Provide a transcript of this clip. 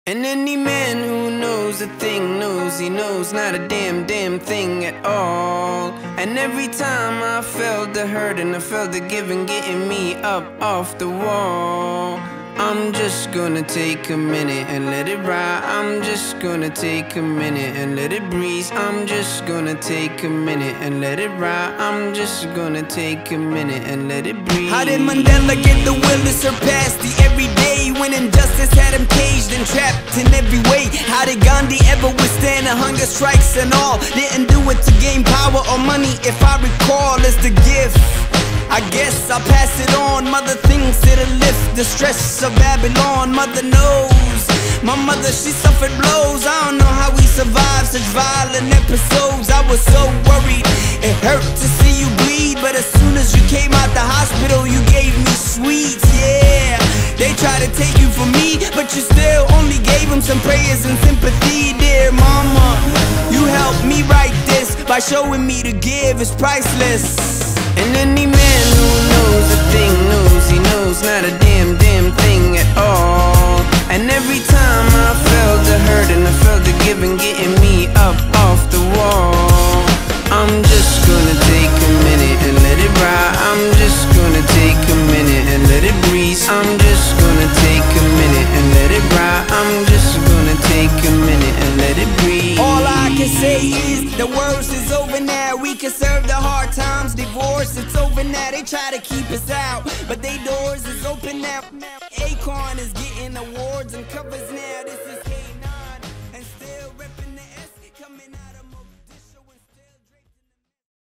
And any man who knows a thing knows he knows not a damn thing at all. And every time I felt the hurt and I felt the giving getting me up off the wall, I'm just gonna take a minute and let it ride. I'm just gonna take a minute and let it breeze. I'm just gonna take a minute and let it ride. I'm just gonna take a minute and let it breathe. How did Mandela get the will to surpass the everyday, when injustice had him caged and trapped in every way? How did Gandhi ever withstand the hunger strikes and all? Didn't do it to gain power or money, if I recall, it's the gift. I guess I'll pass it on. Mother thinks it'll lift the stress of Babylon. Mother knows. My mother, she suffered blows. I don't know how we survived such violent episodes. I was so worried, it hurt to see you bleed. But as soon as you came out the hospital, you gave me sweets, yeah. They tried to take you from me, but you still only gave them some prayers and sympathy. Dear mama, you helped me write this by showing me to give is priceless. And any man who knows a thing knows he knows not a damn thing at all. And every time I felt the hurt and I felt the giving getting me up off the wall, I'm just gonna take a minute and let it ride. I'm just gonna take a minute and let it breeze. I'm just gonna take a minute and let it ride. I'm just gonna take a minute and let it breathe. All I can say is the worst is over now. We can serve the hard times, divorce, it's over now. They try to keep us out, but they doors is open now.